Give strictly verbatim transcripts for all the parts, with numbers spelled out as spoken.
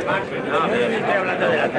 No, estoy hablando de la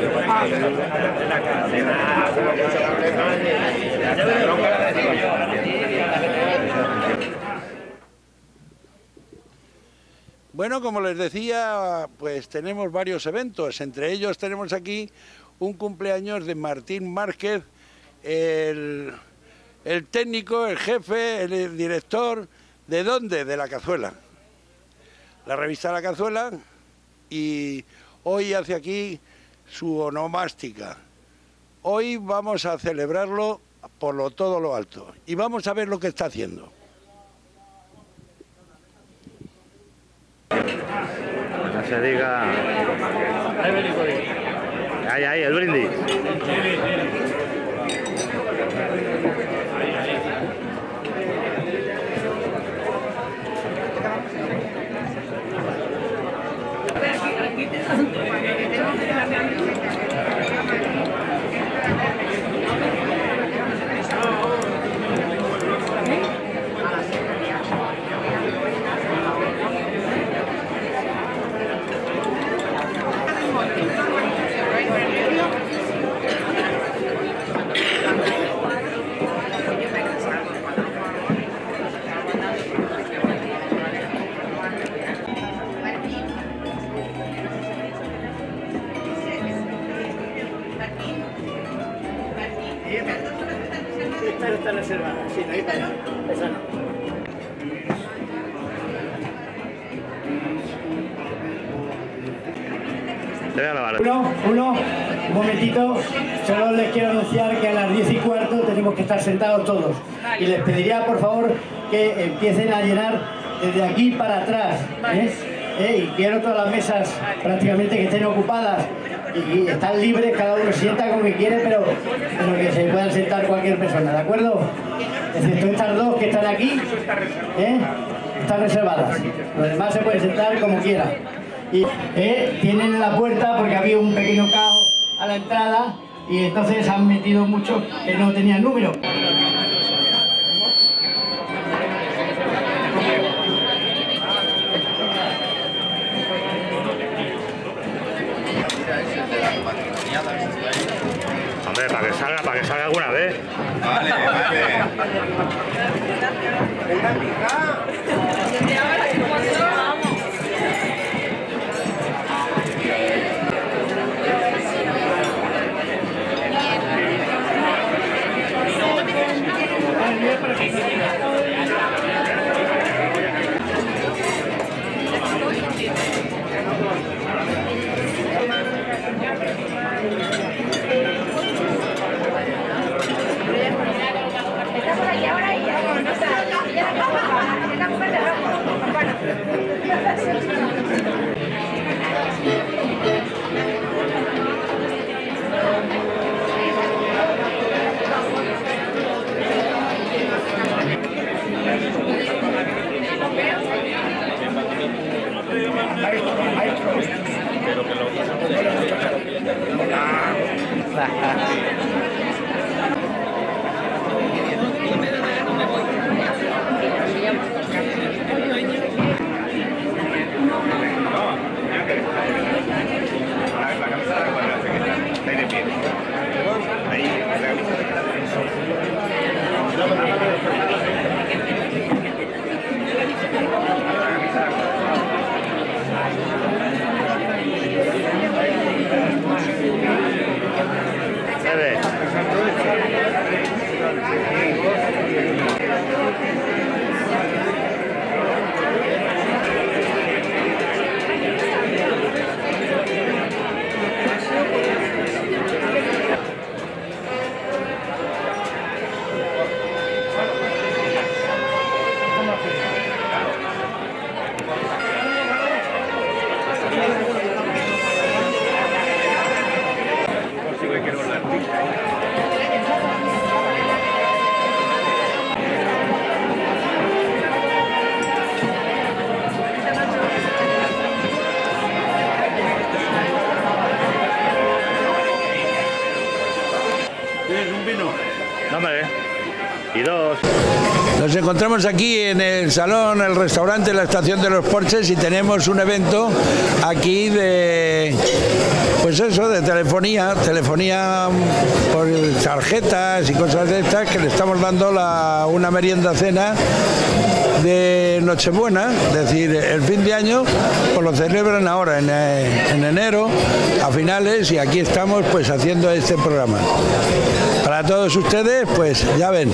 Bueno, como les decía, pues tenemos varios eventos. Entre ellos tenemos aquí un cumpleaños de Martín Márquez, el, el técnico, el jefe, el director. ¿De dónde? De La Cazuela. La revista La Cazuela, y hoy hace aquí su onomástica. Hoy vamos a celebrarlo por lo todo lo alto y vamos a ver lo que está haciendo. No se diga. Ahí, ahí, el brindis. Esta está reservada, sí, la esta no, esa no. Uno, uno, un momentito, solo les quiero anunciar que a las diez y cuarto tenemos que estar sentados todos. Y les pediría, por favor, que empiecen a llenar desde aquí para atrás. ¿eh? ¿Eh? Y quiero todas las mesas prácticamente que estén ocupadas. Y están libres, cada uno sienta como que quiere, pero, pero que se puedan sentar cualquier persona, ¿de acuerdo? Excepto estas dos que están aquí, ¿eh? Están reservadas. Los demás se pueden sentar como quieran. Y eh, tienen en la puerta, porque había un pequeño caos a la entrada, y entonces han metido muchos que no tenían número. Hombre, para que salga, para que salga alguna vez. Vale, vale. Una pica. No me ve. y dos. Nos encontramos aquí en el salón, el restaurante, la estación de los Porches y tenemos un evento aquí de, pues eso, de telefonía, telefonía por tarjetas y cosas de estas que le estamos dando la, una merienda cena de Nochebuena, es decir, el fin de año, pues lo celebran ahora en, en enero, a finales, y aquí estamos pues haciendo este programa. Para todos ustedes, pues ya ven.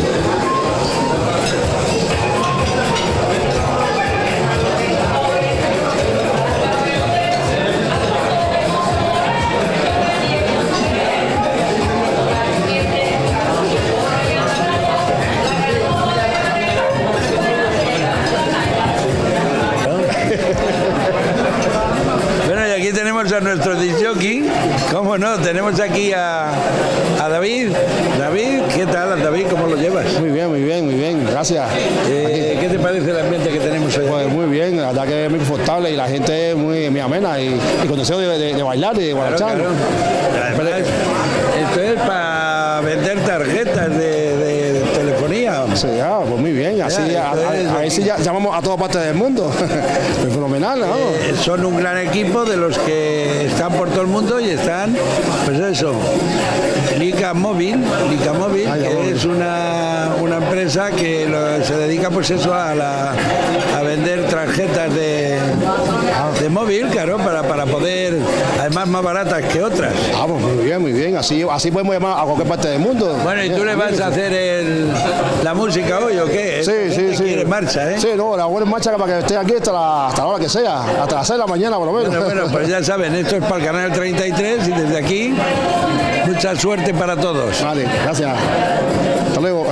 A nuestro disjockey, cómo no, tenemos aquí a, a David. David, ¿qué tal, David? ¿Cómo lo llevas? Muy bien, muy bien, muy bien, gracias. Eh, ¿Qué te parece el ambiente que tenemos hoy? Pues muy bien, la verdad que es muy confortable y la gente es muy, muy amena y, y con deseo de, de, de bailar y de guarachar. Claro, claro. Además, esto es para vender tarjetas de, de, de telefonía. Sí, ya, pues muy bien, así ya, a, a, a, a sí ya llamamos a toda parte del mundo. Es fenomenal, ¿no? Eh, son un gran equipo de los que están por todo el mundo y están, pues eso, Lica Móvil, Lica Móvil, Ay, que es una, una empresa que lo, se dedica pues eso a, la, a vender tarjetas de, de móvil, claro, para, para poder, además más baratas que otras. Ah, pues muy bien, muy bien, así, así podemos llamar a cualquier parte del mundo. Bueno, ¿y tú le vas a hacer el, la música hoy o qué? Sí, sí, sí. En marcha, ¿eh? Sí, no, la buena en marcha para que esté aquí hasta la, hasta la hora que sea, hasta las seis de la mañana por lo menos. Bueno, bueno, pues ya saben, esto es para el canal treinta y tres y desde aquí mucha suerte para todos. Vale, gracias. Hasta luego.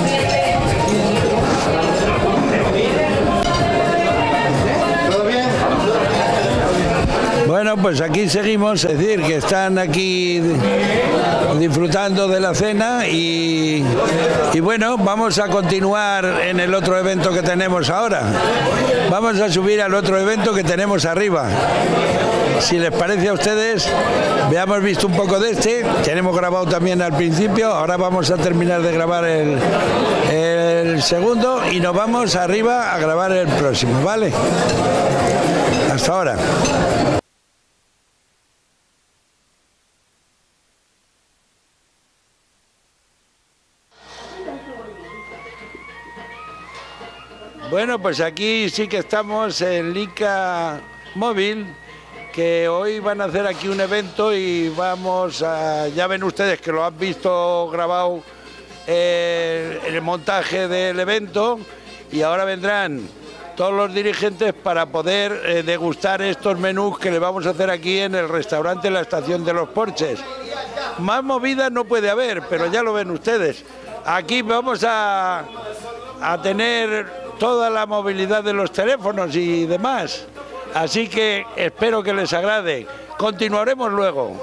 Bueno, pues aquí seguimos, es decir, que están aquí disfrutando de la cena y, y bueno, vamos a continuar en el otro evento que tenemos ahora. Vamos a subir al otro evento que tenemos arriba. Si les parece a ustedes, veamos visto un poco de este, tenemos grabado también al principio, ahora vamos a terminar de grabar el, el segundo y nos vamos arriba a grabar el próximo, ¿vale? Hasta ahora. Bueno, pues aquí sí que estamos en Lica Móvil, que hoy van a hacer aquí un evento y vamos a... Ya ven ustedes que lo han visto grabado eh, en el montaje del evento y ahora vendrán todos los dirigentes para poder eh, degustar estos menús que le vamos a hacer aquí en el restaurante La Estación de los Porches. Más movida no puede haber, pero ya lo ven ustedes. Aquí vamos a, a tener toda la movilidad de los teléfonos y demás. Así que espero que les agrade. Continuaremos luego.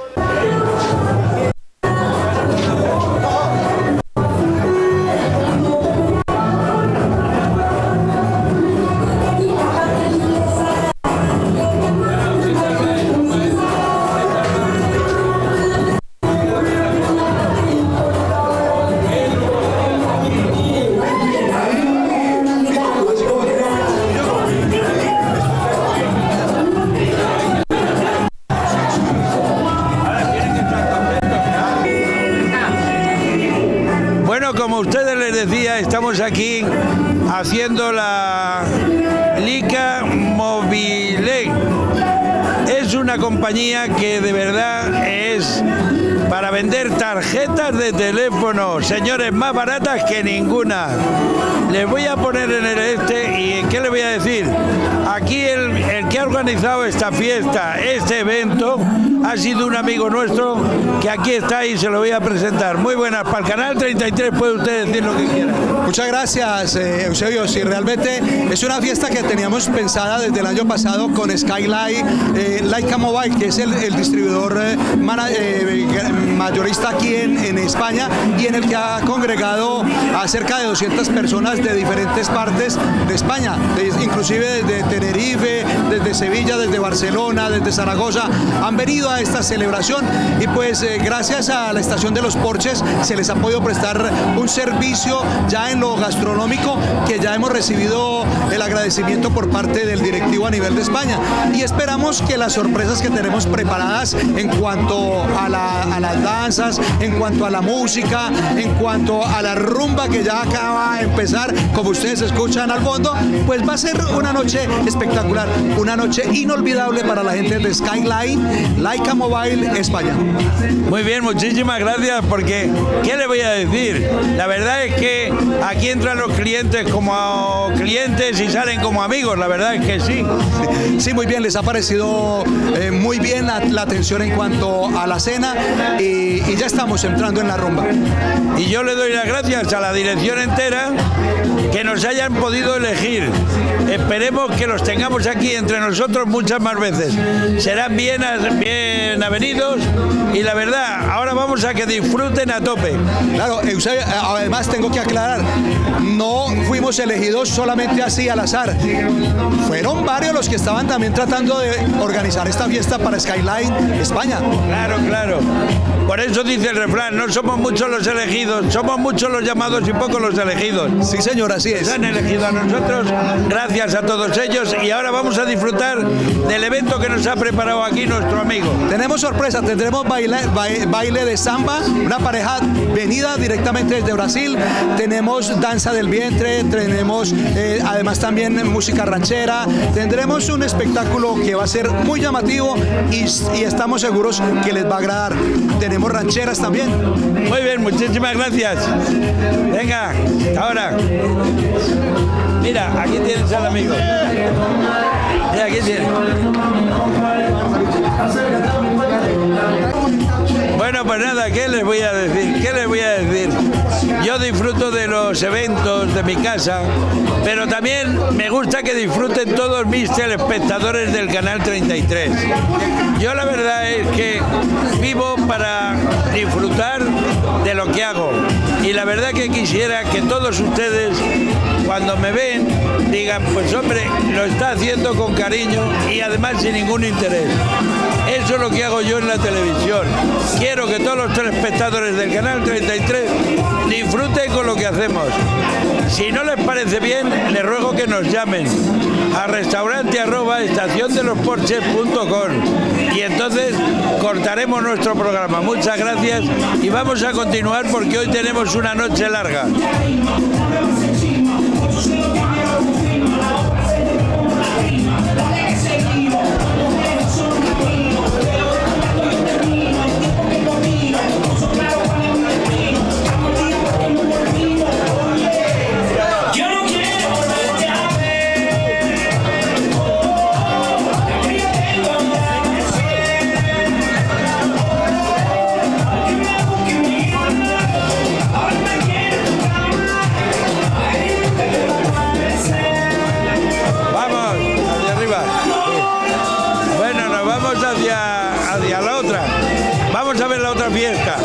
Como ustedes les decía, estamos aquí haciendo la Lica Mobile. Es una compañía que de verdad es para vender tarjetas de teléfono, señores, más baratas que ninguna. Les voy a poner en el este y ¿qué les voy a decir? Aquí el, el que ha organizado esta fiesta, este evento, ha sido un amigo nuestro que aquí está y se lo voy a presentar. Muy buenas, para el canal treinta y tres puede usted decir lo que quiera. Muchas gracias, eh, Eusebio. Sí, realmente es una fiesta que teníamos pensada desde el año pasado con Skylight, eh, Lica Mobile, que es el, el distribuidor eh, mana, eh, mayorista aquí en, en España y en el que ha congregado a cerca de doscientas personas de diferentes partes de España, de, inclusive desde Tenerife, desde desde Sevilla, desde Barcelona, desde Zaragoza, han venido a esta celebración y pues eh, gracias a la estación de los Porches se les ha podido prestar un servicio ya en lo gastronómico, que ya hemos recibido el agradecimiento por parte del directivo a nivel de España, y esperamos que las sorpresas que tenemos preparadas en cuanto a, la, a las danzas, en cuanto a la música, en cuanto a la rumba que ya acaba de empezar, como ustedes escuchan al fondo, pues va a ser una noche espectacular, una noche inolvidable para la gente de Skyline Laika Mobile España. Muy bien, muchísimas gracias, porque ¿qué le voy a decir? La verdad es que aquí entran los clientes como clientes y salen como amigos, la verdad es que sí. Sí, muy bien, les ha parecido eh, muy bien la, la atención en cuanto a la cena y, y ya estamos entrando en la rumba. Y yo le doy las gracias a la dirección entera que nos hayan podido elegir. Esperemos que los tengamos aquí entre nosotros muchas más veces. Serán bien, bien avenidos y la verdad, ahora vamos a que disfruten a tope. Claro, Eusebio, además tengo que aclarar, no fuimos elegidos solamente así al azar. Fueron varios los que estaban también tratando de organizar esta fiesta para Skyline España. Claro, claro. Por eso dice el refrán, no somos muchos los elegidos, somos muchos los llamados y pocos los elegidos. Sí, señor, así es. Nos han elegido a nosotros, gracias a todos ellos, y ahora vamos a disfrutar del evento que nos ha preparado aquí nuestro amigo. Tenemos sorpresa, tendremos baile, baile, baile de samba, una pareja venida directamente desde Brasil, tenemos danza del vientre, tenemos eh, además también música ranchera, tendremos un espectáculo que va a ser muy llamativo y, y estamos seguros que les va a agradar. Tenemos rancheras también. Muy bien, muchísimas gracias. Venga, ahora. Mira, aquí tienes al amigo. Mira, aquí tienes. Bueno, pues nada, ¿qué les voy a decir? ¿Qué les voy a decir? Yo disfruto de los eventos de mi casa, pero también me gusta que disfruten todos mis telespectadores del Canal treinta y tres. Yo la verdad es que vivo para disfrutar de lo que hago, y la verdad que quisiera que todos ustedes, cuando me ven, digan, pues hombre, lo está haciendo con cariño y además sin ningún interés. Eso es lo que hago yo en la televisión. Quiero que todos los telespectadores del Canal treinta y tres disfruten con lo que hacemos. Si no les parece bien, les ruego que nos llamen a restaurante arroba estación de los porches punto com y entonces cortaremos nuestro programa. Muchas gracias y vamos a continuar porque hoy tenemos una noche larga. Hacia, hacia la otra. Vamos a ver la otra fiesta.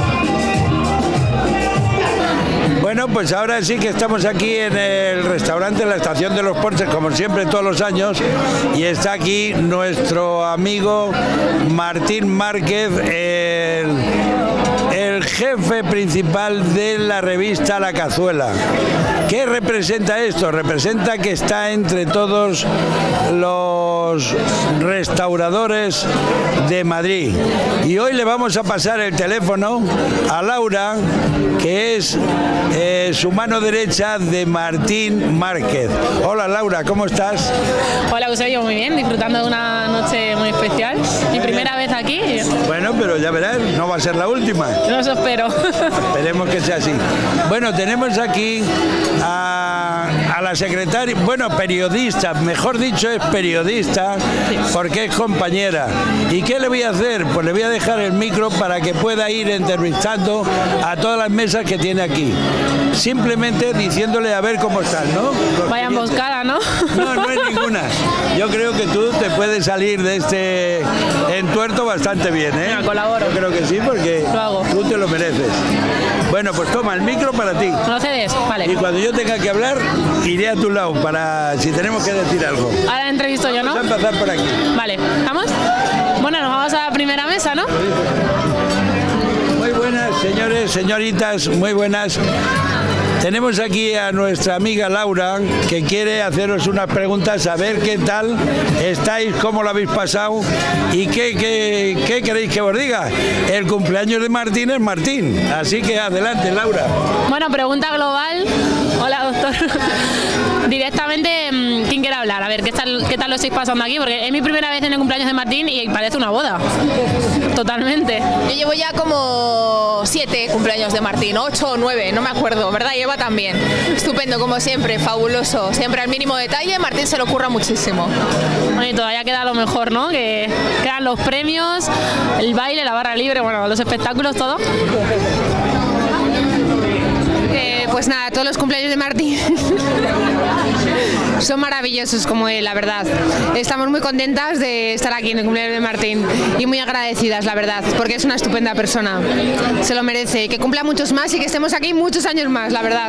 Bueno, pues ahora sí que estamos aquí en el restaurante, en la estación de los Porches, como siempre todos los años, y está aquí nuestro amigo Martín Márquez, el, el jefe principal de la revista La Cazuela. ¿Qué representa esto? Representa que está entre todos los restauradores de Madrid. Y hoy le vamos a pasar el teléfono a Laura, que es eh, su mano derecha de Martín Márquez. Hola Laura, ¿cómo estás? Hola Eusebio, muy bien, disfrutando de una noche muy especial. Mi primera vez aquí. Bueno, pero ya verás, no va a ser la última. No os espero. Esperemos que sea así. Bueno, tenemos aquí a, a la secretaria, bueno, periodista, mejor dicho es periodista, sí, porque es compañera. ¿Y qué le voy a hacer? Pues le voy a dejar el micro para que pueda ir entrevistando a todas las mesas que tiene aquí. Simplemente diciéndole a ver cómo están, ¿no? Los Vaya emboscada, ¿no? No, no hay ninguna. Yo creo que tú te puedes salir de este entuerto bastante bien, ¿eh? Venga, colaboro. Yo creo que sí, porque Lo hago. tú te lo mereces. Bueno, pues toma el micro para ti. ¿No lo cedes? Vale. Y cuando yo tenga que hablar, iré a tu lado para si tenemos que decir algo. Ahora entrevisto yo, ¿no? Vamos a empezar por aquí. Vale, ¿vamos? Bueno, nos vamos a la primera mesa, ¿no? Muy buenas, señores, señoritas, muy buenas. Tenemos aquí a nuestra amiga Laura, que quiere haceros unas preguntas, a ver qué tal estáis, cómo lo habéis pasado y qué, qué, qué queréis que os diga. El cumpleaños de Martín es Martín, así que adelante, Laura. Bueno, pregunta global. Hola, doctor. Directamente, ¿quién quiere hablar? A ver, ¿qué tal, qué tal lo estáis pasando aquí? Porque es mi primera vez en el cumpleaños de Martín y parece una boda. Totalmente. Yo llevo ya como siete cumpleaños de Martín, ocho o nueve, no me acuerdo, ¿verdad? Lleva también. Estupendo, como siempre, fabuloso. Siempre al mínimo detalle, Martín se lo ocurra muchísimo. Bueno, y todavía queda lo mejor, ¿no? Que quedan los premios, el baile, la barra libre, bueno, los espectáculos, todo. Eh, pues nada, todos los cumpleaños de Martín son maravillosos como él, la verdad. Estamos muy contentas de estar aquí en el cumpleaños de Martín y muy agradecidas, la verdad, porque es una estupenda persona. Se lo merece. Que cumpla muchos más y que estemos aquí muchos años más, la verdad.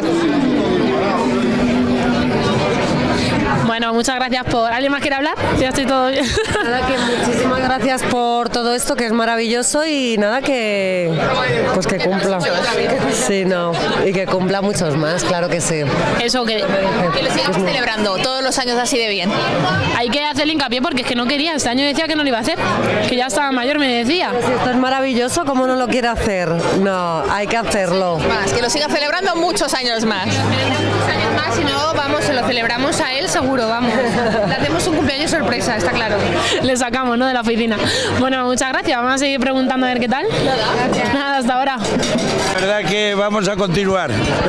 Bueno, muchas gracias por... ¿Alguien más quiere hablar? Ya estoy todo bien. Nada, que muchísimas gracias por todo esto, que es maravilloso, y nada, que pues que cumpla. Sí, no, y que cumpla muchos más, claro que sí. Eso, que, Que lo sigamos celebrando todos los años así de bien. hay que hacerle hincapié porque es que no quería. Este año decía que no lo iba a hacer, que ya estaba mayor, me decía. Si esto es maravilloso, ¿cómo no lo quiere hacer? No, hay que hacerlo. Más, que lo siga celebrando muchos años más. Muchos años más, si no, vamos, se lo celebramos a él seguro, vamos. Le hacemos un cumpleaños sorpresa, está claro. Le sacamos, ¿no?, de la oficina. Bueno, muchas gracias. Vamos a seguir preguntando a ver qué tal. Nada. Nada, hasta ahora. La verdad que vamos a continuar.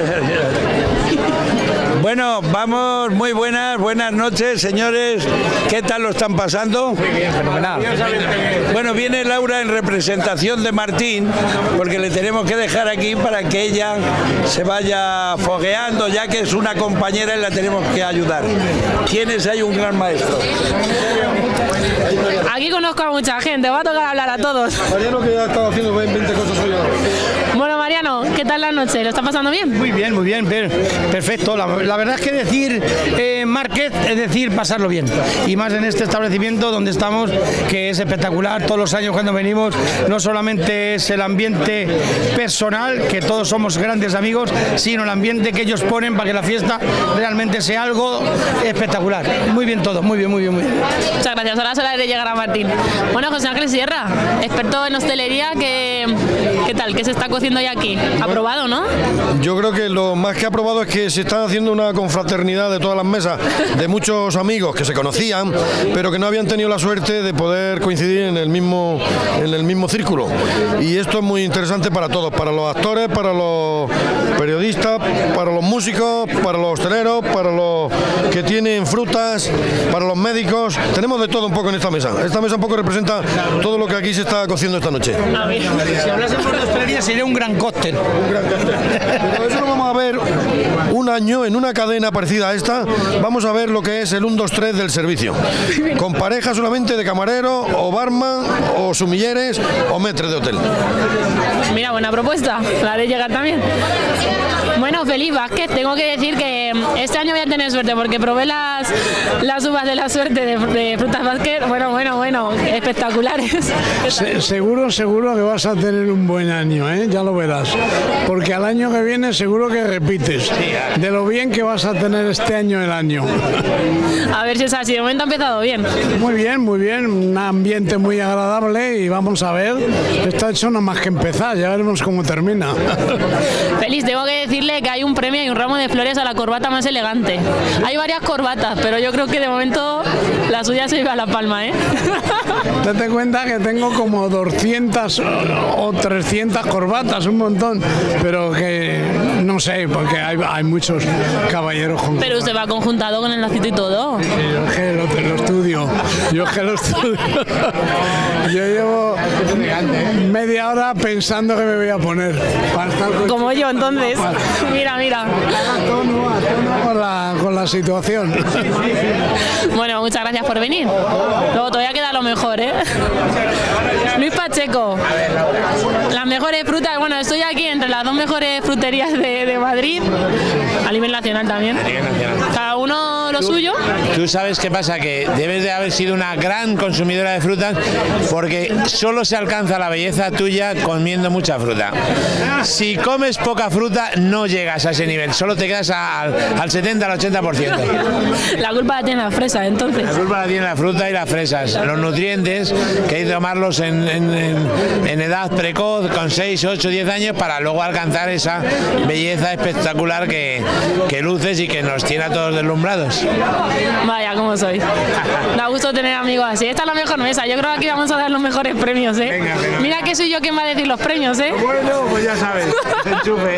Bueno, vamos, muy buenas, buenas noches, señores. ¿Qué tal lo están pasando? Muy bien, fenomenal. Bueno, viene Laura en representación de Martín, porque le tenemos que dejar aquí para que ella se vaya fogueando, ya que es una compañera y la tenemos que ayudar. ¿Quién es ahí un gran maestro? Aquí conozco a mucha gente, va a tocar hablar a todos. Mariano, que ha estado haciendo veinte cosas hoy. Bueno, Mariano, ¿qué tal la noche? ¿Lo está pasando bien? Muy bien, muy bien, per- perfecto. La, la verdad es que decir eh, Márquez es decir pasarlo bien. Y más en este establecimiento donde estamos, que es espectacular. Todos los años cuando venimos, no solamente es el ambiente personal, que todos somos grandes amigos, sino el ambiente que ellos ponen para que la fiesta realmente sea algo espectacular. Muy bien todo, muy bien, muy bien, muy bien. Muchas gracias. Ahora es hora de llegar a Martín. Bueno, José Ángel Sierra, experto en hostelería, ¿qué, qué tal? ¿Qué se está cociendo hoy aquí? ¿Aprobado, no? Yo creo que lo más que aprobado es que se está haciendo una confraternidad de todas las mesas, de muchos amigos que se conocían, pero que no habían tenido la suerte de poder coincidir en el mismo, en el mismo círculo. Y esto es muy interesante para todos, para los actores, para los periodistas, para los músicos, para los hosteleros, para los que tienen frutas, para los médicos. Tenemos de todo un poco en esta mesa. Esta mesa un poco representa todo lo que aquí se está cociendo esta noche. Si hablásemos de hostelería sería un gran cóctel. Un gran cóctel. Pero eso lo vamos a ver un año en una cadena parecida a esta. Vamos a ver lo que es el uno, dos, tres del servicio. Con parejas solamente de camarero, o barman, o sumilleres, o metres de hotel. Mira, buena propuesta. La haré llegar también. Bueno, Feliz Vázquez, tengo que decir que este año voy a tener suerte porque probé las, las uvas de la suerte de, de Frutas Vázquez. Bueno, bueno, bueno, espectaculares. Se, seguro, seguro que vas a tener un buen año, ¿eh? Ya lo verás. Porque al año que viene seguro que repites. De lo bien que vas a tener este año el año. A ver si es así. De momento ha empezado bien. Muy bien, muy bien. Un ambiente muy agradable y vamos a ver. Está hecho nada más que empezar. Ya veremos cómo termina. Feliz, tengo que decirle que hay un premio y un ramo de flores a la corbata más elegante. Hay varias corbatas, pero yo creo que de momento la suya se lleva a la palma, ¿eh? Date cuenta que tengo como doscientas o trescientas corbatas, un montón, pero que no sé, porque hay, hay muchos caballeros con Pero usted va conjuntado con el lacito y todo. Sí, yo es que lo, lo estudio, Yo es que lo estudio. Yo llevo media hora pensando que me voy a poner. Para estar con... Como yo, entonces. Mira, mira. A tono, a tono con la, con la situación. Bueno, muchas gracias por venir. Luego todavía queda lo mejor, ¿eh? Luis Pacheco. Las mejores frutas. Bueno, estoy aquí entre las dos mejores fruterías de, de Madrid. A nivel nacional también. Cada uno lo suyo. Tú sabes qué pasa, que debes de haber sido una gran consumidora de frutas, porque solo se alcanza la belleza tuya comiendo mucha fruta. Si comes poca fruta no llegas a ese nivel, solo te quedas a, al, al setenta, al ochenta por ciento. La culpa la tiene la fresa, entonces. La culpa la tiene la fruta y las fresas. Los nutrientes que hay que tomarlos en, en, en, en edad precoz, con seis, ocho, diez años, para luego alcanzar esa belleza espectacular que, que luces y que nos tiene a todos deslumbrados. Vaya, cómo soy. Da gusto tener amigos así. Esta es la mejor mesa. Yo creo que aquí vamos a dar los mejores premios, ¿eh? Venga, venga. Mira que soy yo quien va a decir los premios, ¿eh? Bueno, pues ya sabes. Enchufe.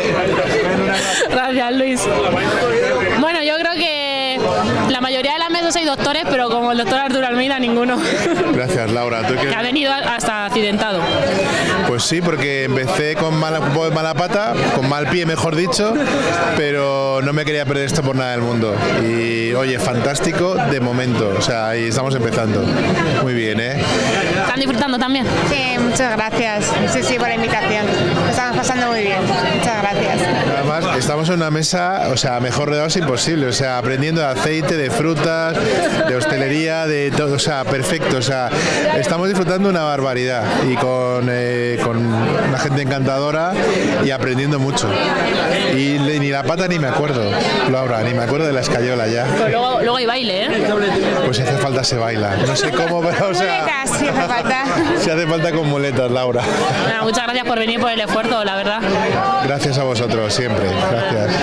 Gracias, Luis. Bueno, yo creo que la mayoría de las mesas hay doctores, pero como el doctor Arturo Almeida, ninguno. Gracias, Laura. ¿Tú qué? Que ha venido hasta accidentado. Pues sí, porque empecé con mala, un poco de mala pata, con mal pie, mejor dicho, pero no me quería perder esto por nada del mundo. Y oye, fantástico de momento. O sea, ahí estamos empezando. Muy bien, ¿eh? ¿Están disfrutando también? Sí, muchas gracias. Sí, sí, por la invitación. Lo estamos pasando muy bien. Muchas gracias. Además, estamos en una mesa, o sea, mejor rodeados imposible. O sea, aprendiendo de aceite, de frutas, de hostelería, de todo. O sea, perfecto. O sea, estamos disfrutando una barbaridad y con, eh, con una gente encantadora y aprendiendo mucho. Y ni la pata ni me acuerdo, Laura, ni me acuerdo de la escayola ya. Pero luego, luego hay baile, ¿eh? Pues si hace falta se baila. No sé cómo, pero o sea, Muletas, si hace falta. si hace falta con muletas, Laura. Bueno, muchas gracias por venir, por el esfuerzo, la verdad. Gracias a vosotros, siempre. Gracias.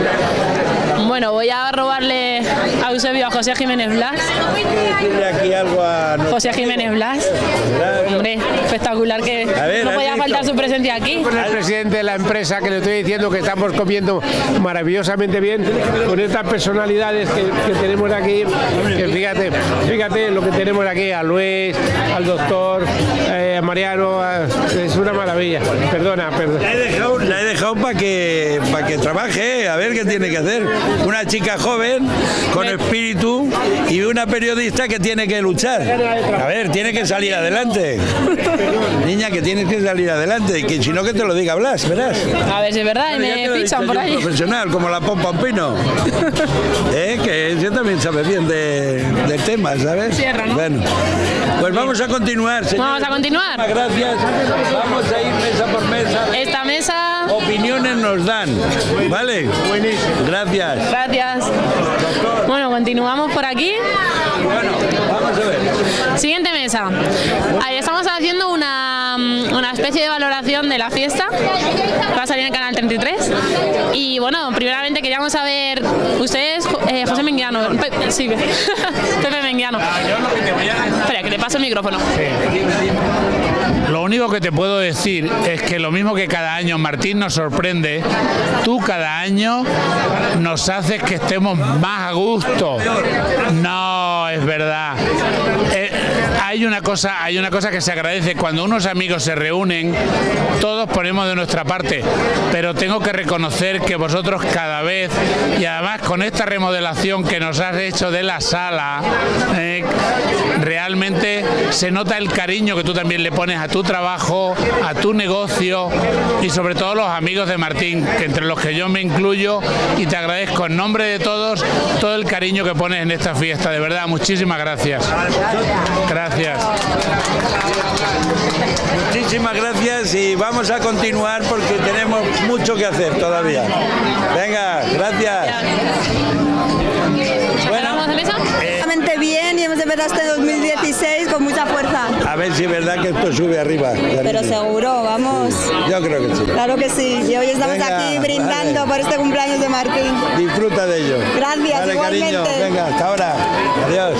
Bueno, voy a robarle a Eusebio a José Jiménez Blas. Decirle aquí algo a... José Jiménez Blas. Hombre, espectacular que ver, no podía has faltar su presencia aquí. Con el presidente de la empresa, que le estoy diciendo que estamos comiendo maravillosamente bien con estas personalidades que, que tenemos aquí, que fíjate, fíjate lo que tenemos aquí, a Luis, al doctor, eh, a Mariano, a, es una maravilla. Perdona, perdona. La he dejado, la he dejado para que, para que trabaje, a ver qué tiene que hacer. Una chica joven, con espíritu, y una periodista que tiene que luchar. A ver, tiene que salir adelante. Niña, que tienes que salir adelante, y que si no, que te lo diga Blas, verás. A ver si es verdad, y Bueno, ya me te lo he fichan dicho por yo, ahí. un profesional, como la Pompa Pino. ¿Eh? Que ella también sabe bien de, del tema, ¿sabes? Cierra, ¿no? Bueno, pues vamos a continuar, señor. Vamos a continuar. Gracias. Vamos a ir mesa por mesa. Esta mesa. Opiniones nos dan, ¿vale? Gracias. Gracias. Bueno, continuamos por aquí. Bueno, vamos a ver. Siguiente mesa. Ahí estamos haciendo una, una especie de valoración de la fiesta. Va a salir en el canal treinta y tres. Y bueno, primeramente queríamos saber, ustedes, eh, José Menguiano, Pe sí, Pepe Menguiano. Espera, que le paso el micrófono. Lo único que te puedo decir es que lo mismo que cada año Martín nos sorprende, tú cada año nos haces que estemos más a gusto. No, es verdad. Eh, hay una cosa, hay una cosa que se agradece cuando unos amigos se reúnen, todos ponemos de nuestra parte, pero tengo que reconocer que vosotros cada vez, y además con esta remodelación que nos has hecho de la sala, eh, realmente se nota el cariño que tú también le pones a tu trabajo, a tu negocio y sobre todo los amigos de Martín, que entre los que yo me incluyo, y te agradezco en nombre de todos todo el cariño que pones en esta fiesta, de verdad, muchísimas gracias. Gracias. Muchísimas gracias y vamos a continuar porque tenemos mucho que hacer todavía. Venga, gracias. Bueno, ¿vamos de mesa? Realmente bien y hemos empezado este dos mil dieciséis con mucha fuerza. A ver si es verdad que esto sube arriba. Pero seguro, vamos. Yo creo que sí. Claro que sí. Y hoy estamos Venga, aquí brindando vale. por este cumpleaños de Martín. Disfruta de ello. Gracias, Vale, igualmente. cariño. Venga, hasta ahora. Adiós.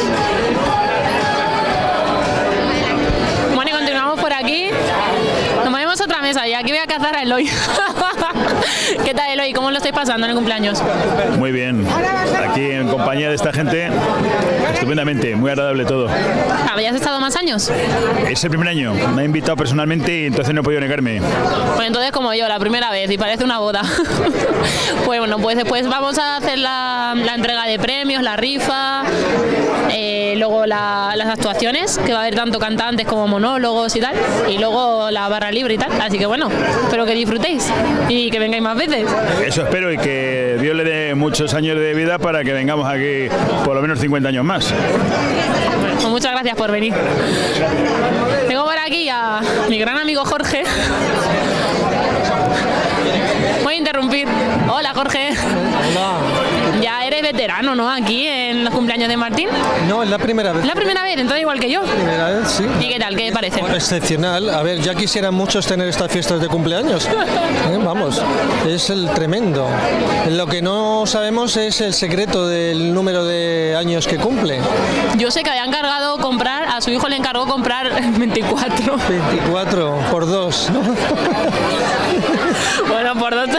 Bueno, y continuamos por aquí. Nos movemos a otra mesa y aquí voy a cazar a Eloy. ¿Qué tal, Eloy? ¿Cómo lo estáis pasando en el cumpleaños? Muy bien. Aquí en compañía de esta gente, estupendamente, muy agradable todo. ¿Habías estado más años? Es el primer año. Me ha invitado personalmente y entonces no he podido negarme. Pues entonces como yo, la primera vez, y parece una boda. Pues bueno, pues después vamos a hacer la, la entrega de premios, la rifa, eh, luego la, las actuaciones, que va a haber tanto cantantes como monólogos y tal, y luego la barra libre y tal. Así que bueno, espero que disfrutéis y que vengáis más veces. Eso espero y que Dios le dé muchos años de vida para que vengamos aquí por lo menos cincuenta años más. Pues muchas gracias por venir. Tengo por aquí a mi gran amigo Jorge. Voy a interrumpir. Hola, Jorge. Hola. Ya eres veterano, ¿no? Aquí en los cumpleaños de Martín. No, es la primera vez. ¿La primera vez? Entonces igual que yo. Primera vez, sí. ¿Y qué tal? ¿Qué te parece? Excepcional. A ver, ya quisieran muchos tener estas fiestas de cumpleaños. Eh, vamos, es el tremendo. Lo que no sabemos es el secreto del número de años que cumple. Yo sé que había encargado comprar, a su hijo le encargó comprar veinticuatro. veinticuatro por dos, ¿no? Bueno, por dos.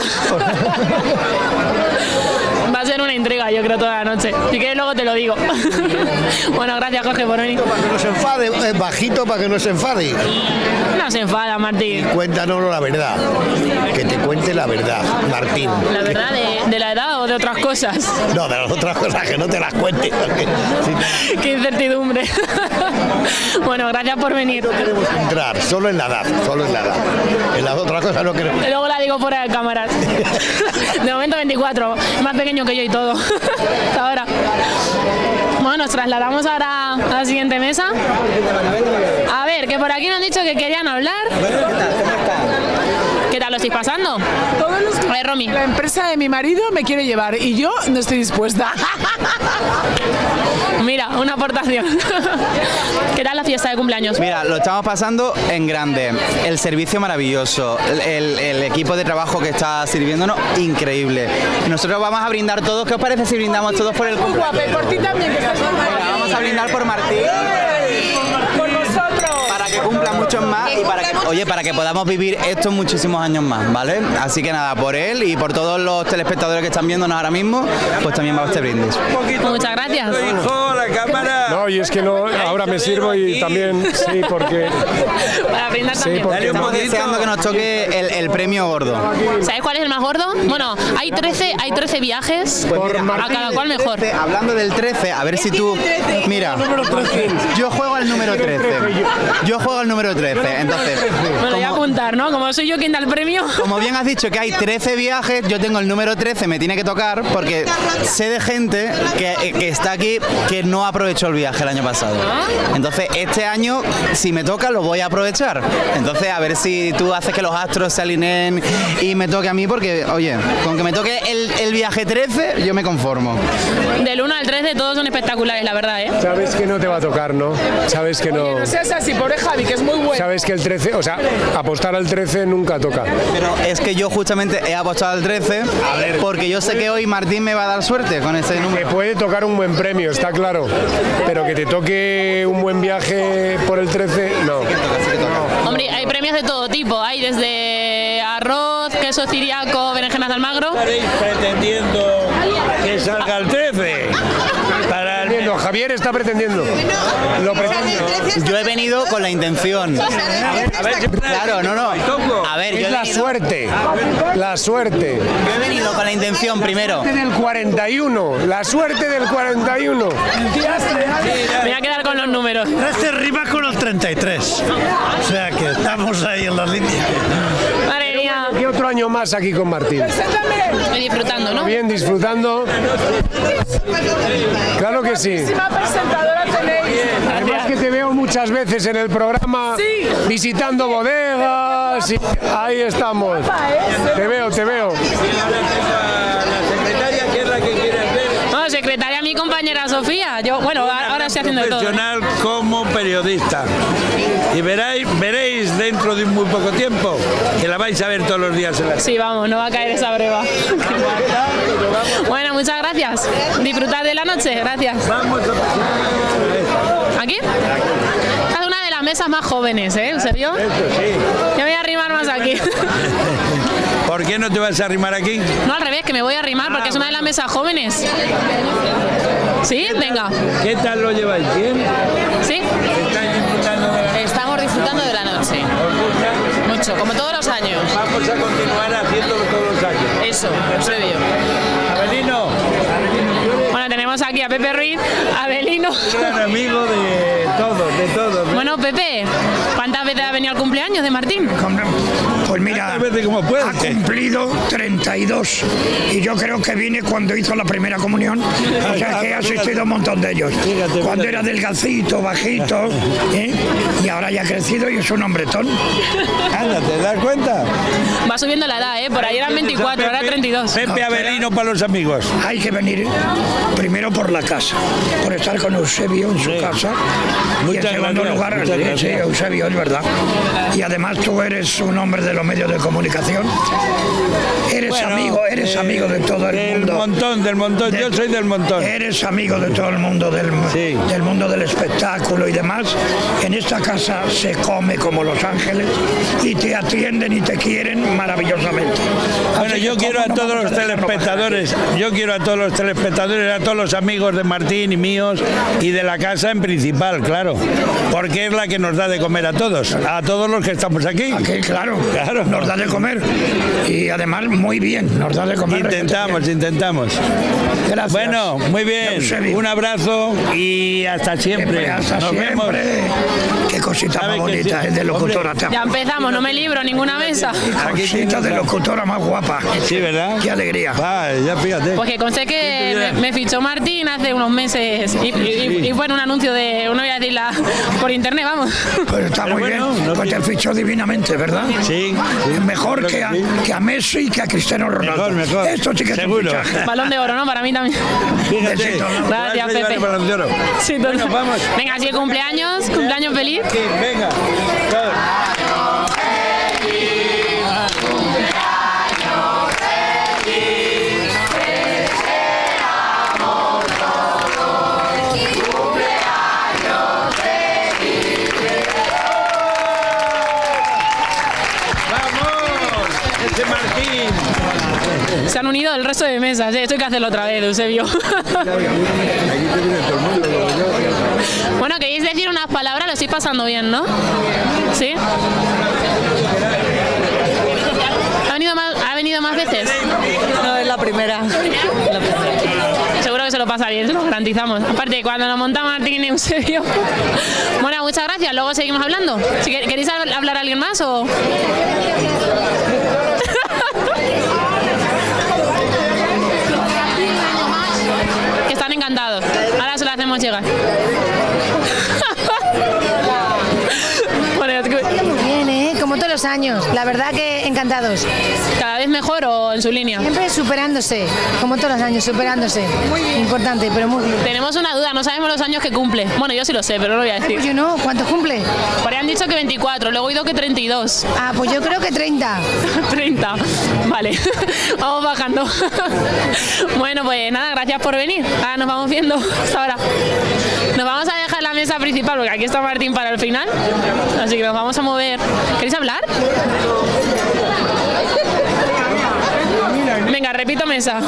Va a ser una intriga, yo creo, toda la noche. Si quieres, luego te lo digo. Bueno, gracias, Jorge, por venir. Para que no se enfade, es bajito para que no se enfade. No se enfada, Martín. Cuéntanos la verdad. Que te cuente la verdad, Martín. ¿La verdad de, de la edad o de otras cosas? No, de las otras cosas, que no te las cuente. Qué incertidumbre. Bueno, gracias por venir. No queremos entrar, solo en la edad, solo en la edad. En las otras cosas no queremos. Y luego la digo fuera de cámaras. De momento veinticuatro, más pequeño que yo y todo. Hasta ahora. Bueno, nos trasladamos ahora a la siguiente mesa. A ver, que por aquí me han dicho que querían hablar. ¿Qué tal lo estáis pasando? Todos los a ver, Romy. La empresa de mi marido me quiere llevar y yo no estoy dispuesta. Mira, una aportación. ¿Qué tal la fiesta de cumpleaños? Mira, lo estamos pasando en grande. El servicio maravilloso, el, el equipo de trabajo que está sirviéndonos, increíble. Nosotros vamos a brindar todos. ¿Qué os parece si brindamos todos por el cumpleaños? Muy guapa, y por ti también, que estás muy guapa. Venga, vamos a brindar por Martín. Por nosotros. Para que cumpla muchos más y para que, oye, para que podamos vivir estos muchísimos años más, ¿vale? Así que nada, por él y por todos los telespectadores que están viéndonos ahora mismo, pues también va este brindis. Muchas gracias. No, y es que no, ahora me sirvo y también, sí, porque... Para brindar sí, también. porque Estamos deseando que nos toque el, el premio gordo. ¿Sabes cuál es el más gordo? Bueno, hay trece, hay trece viajes, Pues mira, a cada cual mejor. trece, hablando del trece, a ver si tú... Mira, yo juego al número trece. Yo juego al número trece, entonces... Me lo voy a como- apuntar, ¿no? Como soy yo quien da el premio. Como bien has dicho que hay trece viajes, yo tengo el número trece, me tiene que tocar, porque sé de gente que, que está aquí que no aprovechó el viaje el año pasado. Entonces, este año, si me toca, lo voy a aprovechar. Entonces, a ver si tú haces que los astros se alineen y me toque a mí, porque, oye, con que me toque el, el viaje trece, yo me conformo. Del uno al trece todos son espectaculares, la verdad, ¿eh? Sabes que no te va a tocar, ¿no? Sabes que no... Oye, no seas así, pobre Javi, que es muy bueno. Sabes que el trece, o sea, apostar al trece nunca toca. Pero es que yo justamente he apostado al trece porque yo sé que hoy Martín me va a dar suerte con ese número. Te puede tocar un buen premio, está claro. Pero que te toque un buen viaje por el trece, no. Hombre, hay premios de todo tipo. Hay desde arroz, queso ciriaco, berenjenas de Almagro. Estaréis pretendiendo que salga el trece. Para el... Javier está pretendiendo. Lo pretendo. Yo he venido con la intención. A ver, Claro, no, no. A ver, yo Es he la venido, suerte. La suerte. yo he venido con la intención primero. La suerte del cuarenta y uno. La suerte del cuarenta y uno. Me voy a quedar con los números. Este rima con el treinta y tres. O sea que estamos ahí en la línea. Madre mía. Y otro año más aquí con Martín. Estoy disfrutando, ¿no? Bien, disfrutando. Claro que sí. presentadora tenéis. Además que te veo muchas veces en el programa Sí. visitando bodegas. Y ahí estamos. Te veo, te veo. La secretaria, que es la que quiere hacer. No, secretaria, mi compañera Sofía. Yo, bueno, ahora estoy haciendo de todo. Profesional como periodista. Y veréis, veréis dentro de muy poco tiempo que la vais a ver todos los días en la... Sí, vamos, no va a caer esa breva. Bueno, muchas gracias. Disfrutad de la noche, gracias. Vamos a... ¿Aquí? Esta es una de las mesas más jóvenes, ¿eh? ¿En serio? Yo me voy a arrimar más aquí. ¿Por qué no te vas a arrimar aquí? No, al revés, que me voy a arrimar porque es una de las mesas jóvenes. ¿Sí? Venga. ¿Qué tal lo lleváis? ¿Bien? ¿Sí? Estamos disfrutando de la noche. Mucho, como todos los años. Vamos a continuar haciéndolo todos los años. Eso, Eusebio. Abelino. Bueno, tenemos aquí a Pepe Ruiz, Abelino. Gran amigo de todos, de todos. Bueno, Pepe, ¿cuántas veces ha venido al cumpleaños de Martín? Pues mira, ha cumplido treinta y dos y yo creo que vine cuando hizo la primera comunión, o sea que he asistido a un montón de ellos. Cuando era delgacito, bajito, ¿eh? Y ahora ya ha crecido y es un hombretón. Anda, ¿te das cuenta? Va subiendo la edad, ¿eh? Por ahí eran veinticuatro, ahora treinta y dos. Pepe Abelino para los amigos. Hay que venir primero por la casa, por estar con Eusebio en su sí. casa. Muchas y en segundo gracias, lugar, muchas sí, gracias. sí, Eusebio, es verdad. Y además tú eres un hombre de los medios de comunicación. Eres Bueno, amigo, eres eh, amigo de todo el del mundo. montón, del montón, De- yo soy del montón. Eres amigo de todo el mundo, del, Sí. del mundo del espectáculo y demás. En esta casa se come como Los Ángeles y te atienden y te quieren maravillosamente. Bueno, Así yo que, quiero ¿cómo a no todos vamos los a dejarlo telespectadores, yo quiero a todos los telespectadores, a todos los amigos de Martín y míos y de la casa en principal, claro, porque es la que nos da de comer a todos, a todos los que estamos aquí. Aquí, claro, Claro. nos da de comer y además muy bien, nos da de comer. Intentamos, intentamos. Gracias. Bueno, muy bien, Eusebio. un abrazo y hasta siempre. Siempre, hasta Nos vemos. siempre. Qué cosita más ¿Sabe que bonita, sí? es de locutora. Hombre, Ya empezamos, no me libro ninguna mesa. Aquí Cosita tienes de la- locutora más guapa. Sí, ¿verdad? Qué alegría. Va, ya fíjate. Pues que conste que me, me fichó Martín hace unos meses y, y, y fue en un anuncio de, no voy a decirla, por internet, vamos. Pues está Pero muy bueno, bien, no pues te tiene- fichó divinamente, ¿verdad? Sí, sí. Mejor Creo que a, sí. que a Messi y que a Cristiano Ronaldo. Mejor, mejor. Esto sí que es un Seguro. fichaje. Balón de oro, ¿no? Para mí también. Fíjate. Besito. Gracias, Vas a llevar Pepe. el Balón de Oro. Sí, todo. Bueno, vamos. Venga, así cumpleaños, cumpleaños feliz. Aquí, venga. Todos. ¡Vamos! ¡Ese Martín! Se han unido el resto de mesas, ¿eh? Esto hay que hacerlo otra vez, Eusebio. Bueno, queréis decir unas palabras, lo estáis pasando bien, ¿no? ¿Sí? ¿Ha venido más, ha venido más veces? No, es la primera. Seguro que se lo pasa bien, se lo garantizamos. Aparte, cuando nos monta Martín y Eusebio. Bueno, muchas gracias, luego seguimos hablando. Si quer- ¿Queréis hablar a alguien más o...? Que están encantados. Ahora se lo hacemos llegar. Bueno, es que- Muy bien, ¿eh? Como todos los años. La verdad que encantados. ¿Cada vez mejor o en su línea? Siempre superándose. Como todos los años, superándose. Muy importante, pero muy bien. Tenemos una duda, no sabemos los años que cumple. Bueno, yo sí lo sé, pero no lo voy a decir. Yo no, ¿cuántos cumple? Por ahí han dicho que veinticuatro, luego he oído que treinta y dos. Ah, pues yo creo que treinta. treinta. Vale, vamos bajando. Bueno, pues nada, gracias por venir. Ahora nos vamos viendo hasta ahora. Nos vamos a dejar la mesa principal porque aquí está Martín para el final. Así que nos vamos a mover. ¿Queréis hablar? Venga, repito mesa.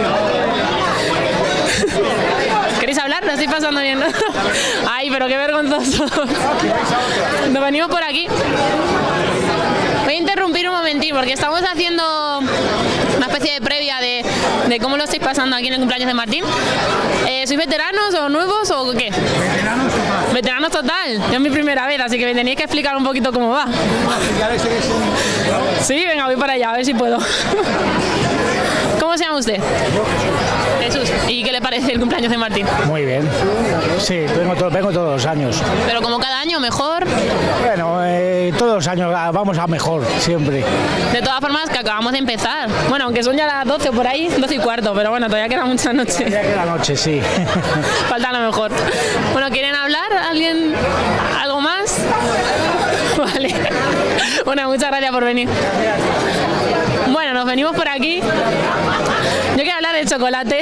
¿Queréis hablar? ¿Lo estoy pasando bien? ¿No? Ay, pero qué vergonzoso. Nos venimos por aquí. Voy a interrumpir un momentín porque estamos haciendo una especie de previa de, de cómo lo estáis pasando aquí en el cumpleaños de Martín. Eh, ¿Sois veteranos o nuevos o qué? Veteranos total. Veteranos total. Es mi primera vez, así que me tenéis que explicar un poquito cómo va. Sí, venga, voy para allá, a ver si puedo. ¿Cómo se llama usted? Jesús. ¿Y qué le parece el cumpleaños de Martín? Muy bien. Sí, vengo, to- vengo todos los años. Pero como cada año, mejor. Bueno, eh, todos los años ah, vamos a mejor, siempre. De todas formas, que acabamos de empezar. Bueno, aunque son ya las doce o por ahí, doce y cuarto, pero bueno, todavía queda mucha noche. Ya que la noche, sí. Falta lo mejor. Bueno, ¿quieren hablar? ¿Alguien? ¿Algo más? Vale. Bueno, muchas gracias por venir. Bueno, nos venimos por aquí. Yo quiero hablar del chocolate.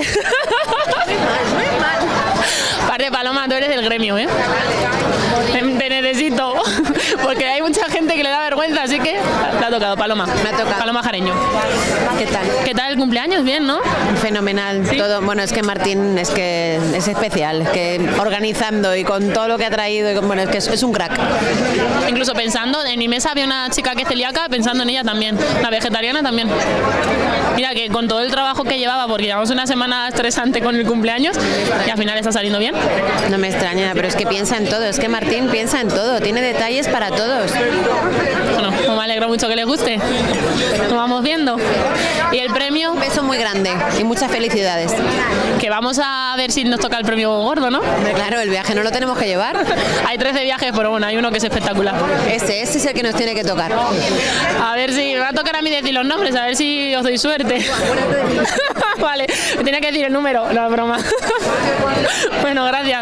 Parte Paloma, tú eres del gremio, ¿eh? Te necesito. Porque hay hay mucha gente que le da vergüenza, así que te ha tocado, Paloma. Me ha tocado. Paloma Jareño. ¿Qué tal? ¿Qué tal el cumpleaños? Bien, ¿no? Fenomenal. ¿Sí? Todo, bueno, es que Martín es que es especial, que organizando y con todo lo que ha traído, y con, bueno, es que es, es un crack. Incluso pensando, en mi mesa había una chica que es celíaca, pensando en ella también, la vegetariana también. Mira que con todo el trabajo que llevaba, porque llevamos una semana estresante con el cumpleaños y al final está saliendo bien. No me extraña, pero es que piensa en todo, es que Martín piensa en todo, tiene detalles para todos. Bueno, pues me alegro mucho que les guste. Nos vamos viendo. Y el premio... Un beso muy grande y muchas felicidades. Que vamos a ver si nos toca el premio gordo, ¿no? Claro, el viaje no lo tenemos que llevar. Hay trece viajes, pero bueno, hay uno que es espectacular. Ese, ese es el que nos tiene que tocar. A ver si me va a tocar a mí decir los nombres, a ver si os doy suerte. Vale, me tenía que decir el número, no es broma. Bueno, gracias.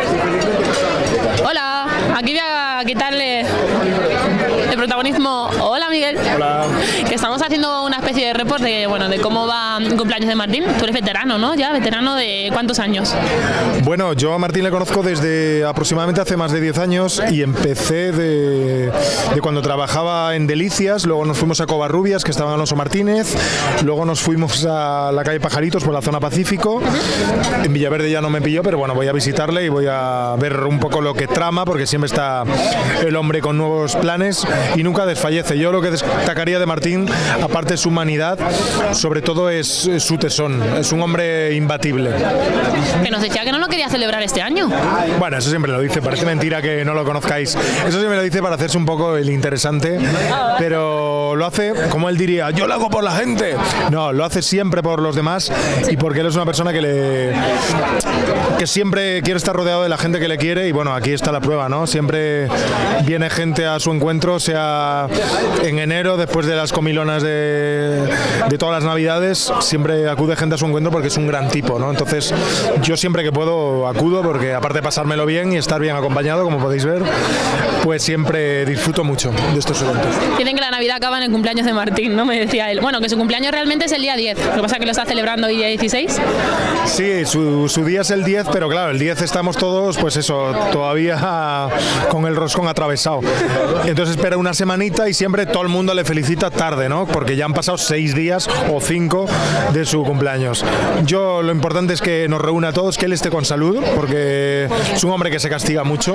Hola, aquí voy a quitarle el protagonismo. Hola, Miguel. Hola. Que estamos haciendo una especie de report de, bueno, de cómo va el cumpleaños de Martín. Tú eres veterano, ¿no? Ya, veterano de ¿cuántos años? Bueno, yo a Martín le conozco desde aproximadamente hace más de diez años y empecé de, de cuando trabajaba en Delicias, luego nos fuimos a Covarrubias, que estaba Alonso Martínez, luego nos fuimos a la calle Pajaritos por la zona Pacífico. En Villaverde ya no me pilló, pero bueno, voy a visitarle y voy a ver un poco lo que trama, porque siempre está el hombre con nuevos planes y nunca desfallece. Yo lo que destacaría de Martín, aparte de su humanidad, sobre todo es, es su tesón. Es un hombre imbatible. Que nos decía que no lo quería celebrar este año. Bueno, eso siempre lo dice, parece mentira que no lo conozcáis. Eso siempre lo dice para hacerse un poco el interesante, pero lo hace, como él diría, yo lo hago por la gente. No, lo hace siempre por los demás y porque él es una persona que le que siempre quiere estar rodeado de la gente que le quiere y bueno, aquí está la prueba, ¿no? Siempre viene gente a su encuentro, sea en enero, después de las comilonas de, de todas las navidades, siempre acude gente a su encuentro porque es un gran tipo, ¿no? Entonces yo siempre que puedo acudo porque aparte de pasármelo bien y estar bien acompañado, como podéis ver, pues siempre disfruto mucho de estos eventos. Dicen que la Navidad acaba en el cumpleaños de Martín, ¿no? Me decía él. Bueno, que su cumpleaños realmente es el día diez, lo que pasa es que lo está celebrando hoy día dieciséis. Sí, su, su día es el diez, pero claro, el diez estamos todos, pues eso, todavía con el roscón atravesado. Entonces espera una semanita y siempre todo el mundo le felicita tarde, ¿no? Porque ya han pasado seis días o cinco de su cumpleaños. Yo lo importante es que nos reúna a todos, que él esté con salud, porque es un hombre que se castiga mucho.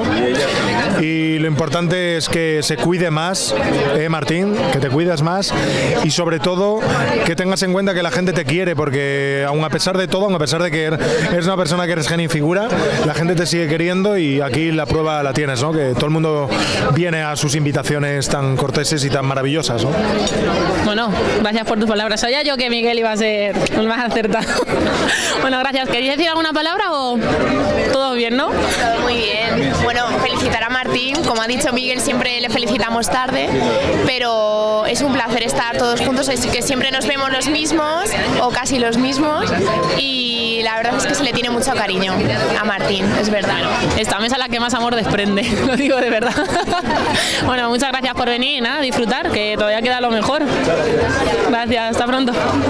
Y lo importante es que se cuide más, eh, Martín, que te cuidas más y sobre todo que tengas en cuenta que la gente te quiere, porque aun a pesar de todo, aun a pesar de que eres una persona que eres genio y figura, la gente te sigue queriendo y aquí la prueba la tienes, ¿no? Que todo el mundo viene a sus invitaciones tan corteses y tan maravillosas, ¿no? Bueno, gracias por tus palabras. Sabía yo que Miguel iba a ser el más acertado. Bueno, gracias. ¿Queréis decir alguna palabra o todo bien, no? Todo muy bien. Bueno, felicitar a Martín. Como ha dicho Miguel, siempre le felicitamos tarde, pero es un placer estar todos juntos. Es que siempre nos vemos los mismos o casi los mismos y la verdad es que se le tiene mucho cariño a Martín, es verdad. Esta mesa es la que más amor desprende, lo digo de verdad. Bueno, muchas gracias por venir, nada, disfrutar, que todavía queda lo mejor. Gracias, hasta pronto.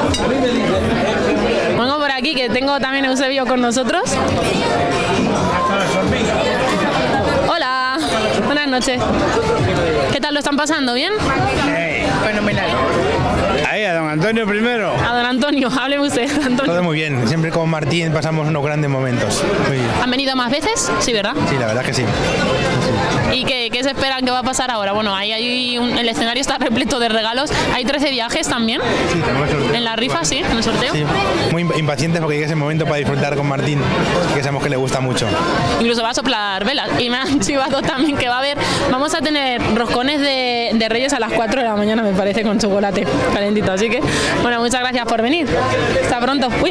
Vengo por aquí, que tengo también a Eusebio con nosotros. Hola, buenas noches. ¿Qué tal lo están pasando? ¿Bien? Hey, fenomenal. Ahí, a don Antonio primero. A don Antonio, hábleme usted, Antonio. Todo muy bien, siempre con Martín pasamos unos grandes momentos. Muy bien. ¿Han venido más veces? Sí, ¿verdad? Sí, la verdad que sí. Sí. ¿Y qué, qué se esperan que va a pasar ahora? Bueno, ahí hay un, el escenario está repleto de regalos. ¿Hay trece viajes también? Sí, tenemos el sorteo. ¿En la rifa, sí? ¿En el sorteo? Sí, muy impacientes porque llega ese momento para disfrutar con Martín, que sabemos que le gusta mucho. Incluso va a soplar velas. Y me han chivado también que va a haber... Vamos a tener roscones de, de Reyes a las cuatro de la mañana, me parece, con chocolate calentito. Así que, bueno, muchas gracias por venir. Hasta pronto. Uy.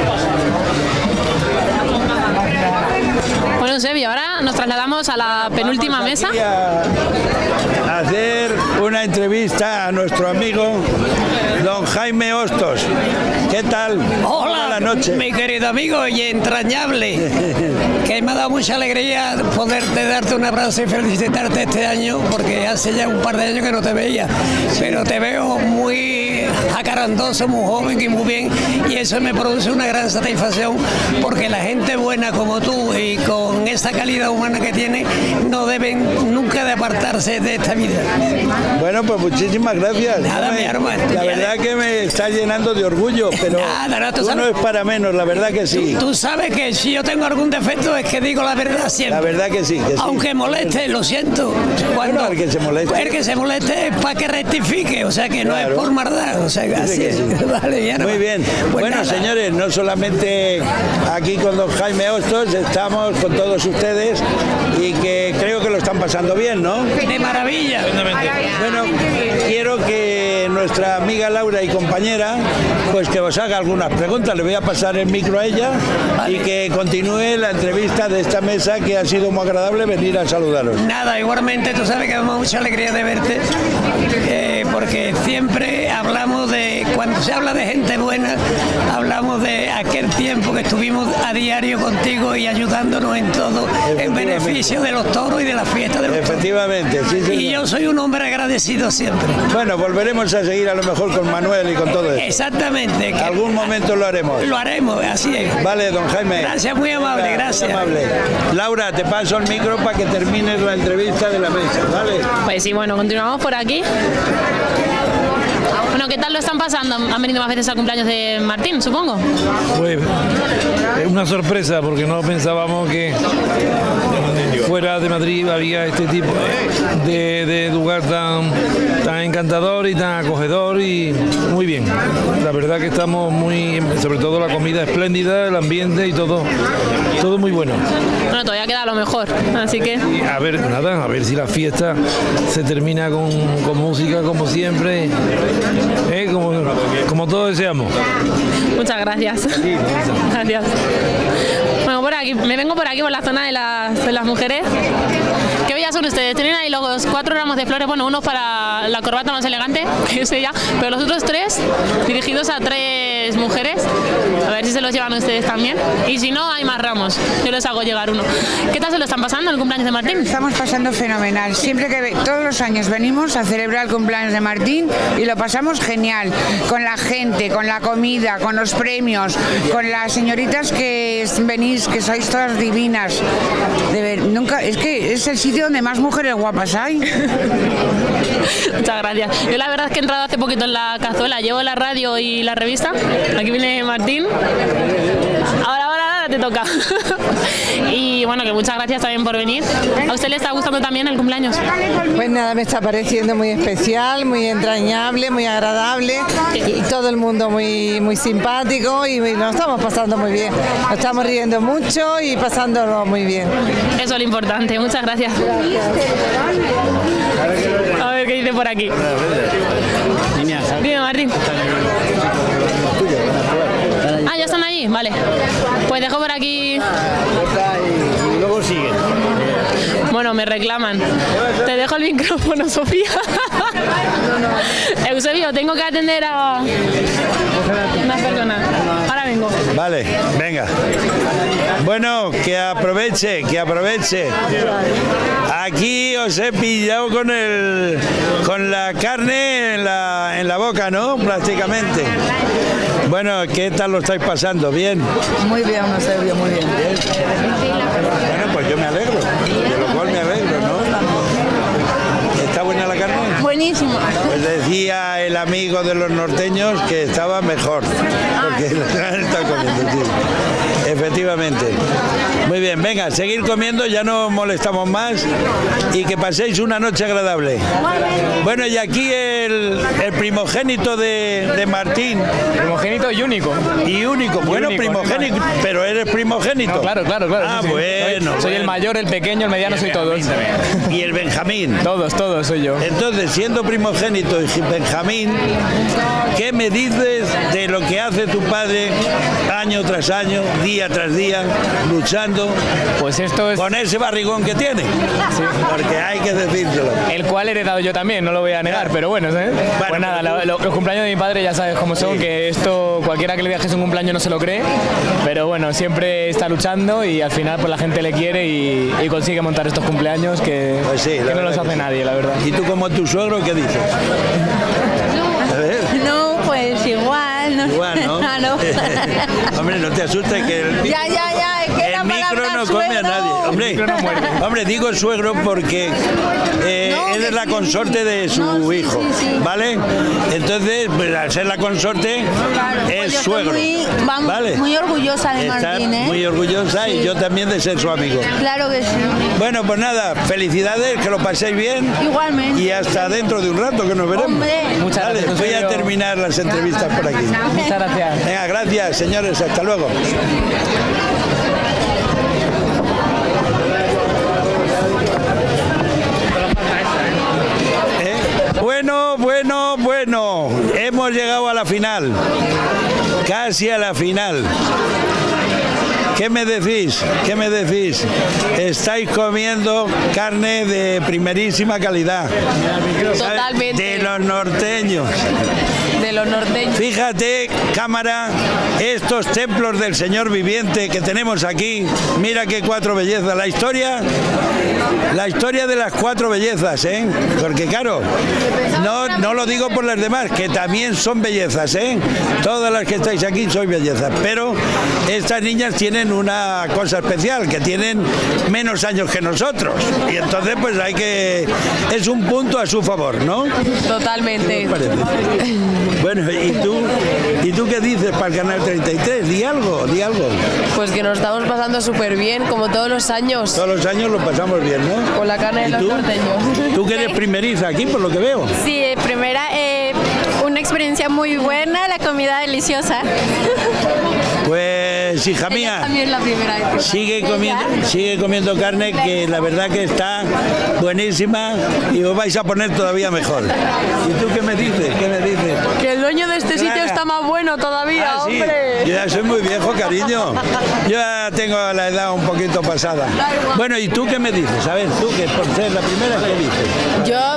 Bueno, Eusebio, ahora nos trasladamos a la penúltima mesa. A hacer una entrevista a nuestro amigo don Jaime Hostos. ¿Qué tal? Hola, Buenas noches. Mi querido amigo y entrañable, que me ha dado mucha alegría poderte darte un abrazo y felicitarte este año, porque hace ya un par de años que no te veía, pero te veo muy jacarandoso, muy joven y muy bien, y eso me produce una gran satisfacción, porque la gente buena como tú y con esa calidad humana que tiene no deben nunca de apartarse de esta vida. Bueno, pues muchísimas gracias. Nada, no me, mi hermano. La verdad que me está llenando de orgullo, pero Nada, no, tú tú sabes, no es para menos, la verdad que sí. Tú, tú sabes que si yo tengo algún defecto es que digo la verdad siempre. La verdad que sí, que sí. Aunque moleste, lo siento. Cuando, Bueno, el que se moleste. El que se moleste es para que rectifique, o sea que no Claro. es por maldad, o sea que así que es. sí. Vale, mi hermano. Muy bien. Pues bueno, nada. señores, no solamente aquí con don Jaime Hostos, estamos con todos ustedes y que creo que lo están pasando bien, ¿no? De maravilla. Bueno, quiero que nuestra amiga Laura y compañera, pues que os haga algunas preguntas. Le voy a pasar el micro a ella y que continúe la entrevista de esta mesa, que ha sido muy agradable venir a saludaros. Nada, igualmente tú sabes que me da mucha alegría de verte, eh, porque siempre hablamos de, cuando se habla de gente buena, hablamos de aquel tiempo que estuvimos a diario contigo y ayudándonos en todo, en beneficio de los toros y de la fiesta de los toros. Efectivamente, sí, señor. Y yo soy un hombre agradecido siempre. Bueno, volveremos a seguir a lo mejor con Manuel y con todo eso. Exactamente. que- Algún momento lo haremos. Lo haremos, así es. Vale, don Jaime. Gracias, muy amable, Venga, gracias. muy amable. Laura, te paso el micro para que termines la entrevista de la mesa, ¿vale? Pues sí, bueno, continuamos por aquí. Bueno, ¿qué tal lo están pasando? Han venido más veces al cumpleaños de Martín, supongo. Pues es una sorpresa porque no pensábamos que fuera de Madrid había este tipo de, de lugar tan, tan encantador y tan acogedor y muy bien. La verdad que estamos muy, sobre todo la comida espléndida, el ambiente y todo, todo muy bueno. Bueno, todavía queda lo mejor, así que... Y a ver, nada, a ver si la fiesta se termina con, con música como siempre, ¿eh? como, como todos deseamos. Muchas gracias. Gracias. Bueno, por aquí, me vengo por aquí, por la zona de las, de las mujeres. ¿Qué bellas son ustedes? Tienen ahí los cuatro ramos de flores, bueno, uno para la corbata más elegante, que es ella, pero los otros tres dirigidos a tres mujeres. A ver si se los llevan ustedes también. Y si no, hay más ramos. Yo les hago llegar uno. ¿Qué tal se lo están pasando en el cumpleaños de Martín? Estamos pasando fenomenal. Siempre que ve- todos los años venimos a celebrar el cumpleaños de Martín y lo pasamos genial. Con la gente, con la comida, con los premios, con las señoritas que es- venís, que sois todas divinas. De ver, nunca, es que es el sitio donde más mujeres guapas hay. Muchas gracias. Yo la verdad es que he entrado hace poquito en la cazuela, llevo la radio y la revista. Aquí viene Martín. Ahora, ahora, ahora te toca. Y bueno, que muchas gracias también por venir. ¿A usted le está gustando también el cumpleaños? Pues nada, me está pareciendo muy especial, muy entrañable, muy agradable y todo el mundo muy, muy simpático y muy- nos estamos pasando muy bien. Nos estamos riendo mucho y pasándolo muy bien. Eso es lo importante. Muchas gracias. A ver qué dice por aquí. Dime, Martín. Ah, ya están allí, vale. Pues dejo por aquí. Y luego siguen. Bueno, me reclaman. Te dejo el micrófono, Sofía. Eusebio, tengo que atender a una persona. Ahora vengo. Vale, venga. Bueno, que aproveche, que aproveche. Aquí os he pillado con el con la carne en la, en la boca, ¿no? Prácticamente. Bueno, ¿qué tal lo estáis pasando? ¿Bien? Muy bien, Eusebio, muy bien. Bueno, pues yo me alegro, de lo cual me alegro, ¿no? ¿Está buena la carne? Buenísimo. Pues decía el amigo de los norteños que estaba mejor, porque está comiendo, sí. Efectivamente. Muy bien, venga, seguir comiendo, ya no molestamos más y que paséis una noche agradable. Bueno, y aquí el, el primogénito de, de Martín. Primogénito y único. Y único, bueno, único, primogénito, no, pero eres primogénito. No, claro, claro, claro. Ah, sí, sí. bueno. Soy, soy el bueno. mayor, el pequeño, el mediano, soy todos. Y el Benjamín. Todos, todos soy yo. Entonces, siendo primogénito y Benjamín, ¿qué me dices de lo que hace tu padre año tras año, día tras día, luchando pues esto es... con ese barrigón que tiene? Sí. Porque hay que decírselo. El cual he heredado yo también, no lo voy a negar, pero bueno, ¿eh? Bueno, pues nada, pero tú- lo- lo- los cumpleaños de mi padre ya sabes cómo son, Sí. que esto, cualquiera que le dejes un cumpleaños no se lo cree, pero bueno, siempre está luchando y al final pues la gente le quiere y, y consigue montar estos cumpleaños que, Pues sí, la que no verdad los que hace sí. nadie, la verdad. ¿Y tú como tu suegro qué dices? A ver. No, Hombre, no te asustes que el, Ya, ya, ya, es que la el micro palabra no come a suegro. nadie. Hombre, hombre, digo suegro porque eh, No, él que es la sí. consorte de su No, sí, hijo, sí, sí. ¿vale? Entonces, pues, al ser la consorte, Claro, es pues yo estoy suegro. muy, vamos, ¿Vale? muy orgullosa de Está Martín, ¿eh? muy orgullosa y Sí. yo también de ser su amigo. Claro que sí. Bueno, pues nada, felicidades, que lo paséis bien. Igualmente. Y hasta dentro de un rato que nos veremos. Hombre. Muchas Vale, gracias, voy a Eusebio. terminar las entrevistas por aquí. Muchas gracias. Venga, gracias, señores, hasta luego. ¿Eh? Bueno, bueno, bueno, hemos llegado a la final, casi a la final. ¿Qué me decís? ¿Qué me decís? Estáis comiendo carne de primerísima calidad. Totalmente. De los norteños. De los norteños. Fíjate, cámara, estos templos del Señor viviente que tenemos aquí. Mira qué cuatro bellezas. La historia, la historia de las cuatro bellezas, ¿eh? Porque claro, no, no lo digo por las demás, que también son bellezas, ¿eh? Todas las que estáis aquí sois bellezas. Pero estas niñas tienen una cosa especial, que tienen menos años que nosotros. Y entonces pues hay que... es un punto a su favor, ¿no? Totalmente. ¿Qué os parece? Bueno, ¿y tú, ¿y tú qué dices para el canal treinta y tres? Di algo, di algo. Pues que nos estamos pasando súper bien, como todos los años. Todos los años lo pasamos bien, ¿no? Con la carne de ¿Y los tú? norteños. Tú que eres primeriza aquí, por lo que veo. Sí, primera, eh, una experiencia muy buena, la comida deliciosa. Pues, hija mía, También la primera vez. sigue comiendo, sigue comiendo carne, que la verdad que está buenísima y os vais a poner todavía mejor. ¿Y tú qué me dices? ¿Qué me dices? Que el dueño de este sitio Clara. está más bueno todavía, Ah, sí. hombre. Yo ya soy muy viejo, cariño. Yo ya tengo la edad un poquito pasada. Bueno, ¿y tú qué me dices? A ver, tú que por ser la primera, ¿qué dices? Yo...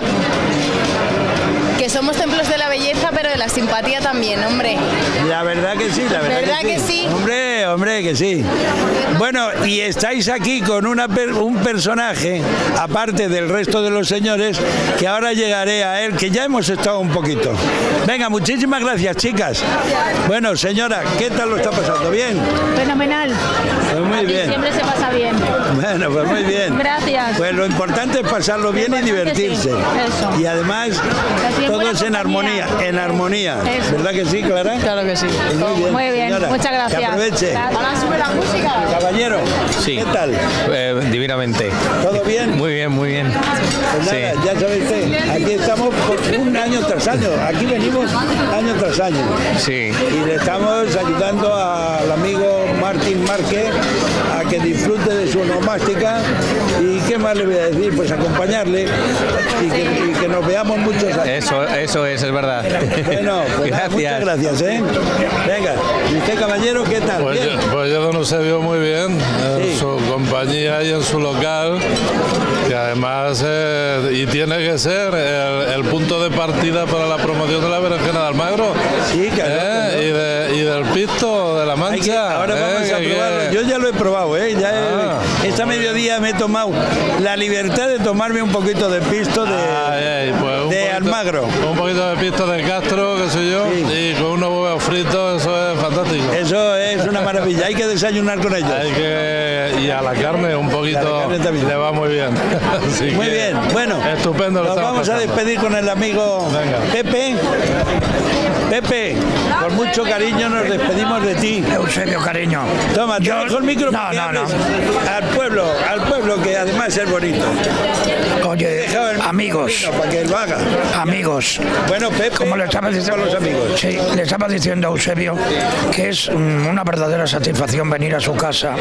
Que somos templos de la belleza, pero de la simpatía también, hombre. La verdad que sí, la verdad, ¿Verdad que, que sí. sí? Hombre, hombre, que sí. Bueno, y estáis aquí con una per- un personaje, aparte del resto de los señores, que ahora llegaré a él, que ya hemos estado un poquito. Venga, muchísimas gracias, chicas. Bueno, señora, ¿qué tal lo está pasando? ¿Bien? Fenomenal. Pues muy bien. Siempre se pasa bien. Bueno, pues muy bien. Gracias. Pues lo importante es pasarlo bien y divertirse. Eso. Y además, Así en buena todos en compañía. armonía, en armonía. Eso. ¿Verdad que sí, Clara? Claro que sí. Pues muy bien, Muy bien, señora. muchas gracias. Que aproveche. Gracias. Ahora sube la música. Caballero, Sí. ¿qué tal? Eh, divinamente. ¿Todo bien? Muy bien, muy bien. Pues nada, Sí. ya sabe usted, aquí estamos por un año tras año, aquí venimos año tras año. Sí. Y le estamos ayudando al amigo Martín Márquez a que disfrute de su onomástica. ¿Y qué más le voy a decir? Pues acompañarle y que, y que nos veamos muchos años. Eso, eso es, es verdad. Bueno, pues nada, muchas gracias, ¿eh? Venga, ¿y usted, caballero, qué tal? Pues ¿Bien? yo, pues yo don Eusebio muy bien, en Sí. su compañía y en su local, que además, eh, y tiene que ser el, el punto de partida para la promoción de la berenjena de Almagro. Sí, claro, ¿Eh? claro. Y, de- y del pisto de la Hay que- Mancha. ahora vamos ¿eh? a Que- probarlo. Yo ya lo he probado, ¿eh? Ya he- Ah. esta mediodía me he tomado la libertad de tomarme un poquito de pisto de, Ay, ay, pues un de poquito- Almagro. Un poquito de pisto de Castro, que soy yo, y con unos huevos fritos, eso es fantástico. Eso es una maravilla, hay que desayunar con ellos. Hay que, y a la carne un poquito La carne también. le va muy bien. Así Muy que, bien, bueno, estupendo lo nos estamos vamos a pasando. despedir con el amigo Venga. Pepe. Pepe, con mucho cariño nos despedimos de ti. Eusebio, cariño. Toma, te dejo el micro No, para que no, no. hables al pueblo, al pueblo que además es bonito. Oye, Deja el amigos, micrófono para que lo haga. amigos. Bueno, Pepe, Como le estaba diciendo con los amigos. Sí, le estaba diciendo a Eusebio que es mm, una verdadera satisfacción venir a su casa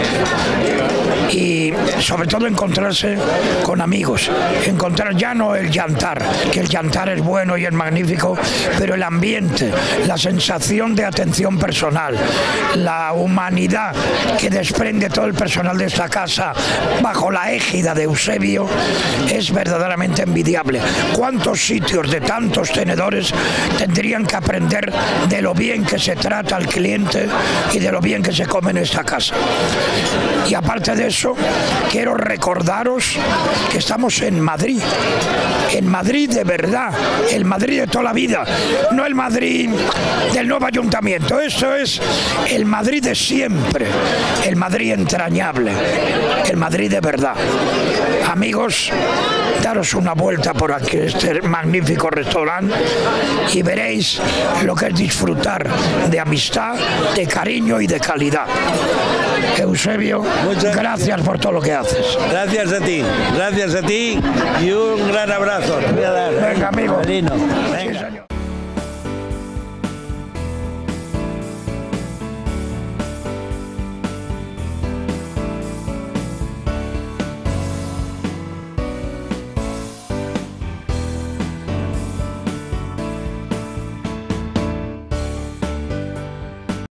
y sobre todo encontrarse con amigos, encontrar ya no el llantar, que el llantar es bueno y es magnífico, pero el ambiente, la sensación de atención personal, la humanidad que desprende todo el personal de esta casa bajo la égida de Eusebio es verdaderamente envidiable. ¿Cuántos sitios de tantos tenedores tendrían que aprender de lo bien que se trata al cliente y de lo bien que se come en esta casa? Y aparte de eso, quiero recordaros que estamos en Madrid, en Madrid de verdad, el Madrid de toda la vida, no el Madrid del nuevo ayuntamiento, esto es el Madrid de siempre, el Madrid entrañable, el Madrid de verdad. Amigos, daros una vuelta por aquí, este magnífico restaurante, y veréis lo que es disfrutar de amistad, de cariño y de calidad. Eusebio, muchas gracias por todo lo que haces. Gracias a ti, gracias a ti y un gran abrazo. Te voy a dar. Venga, amigo. Venga.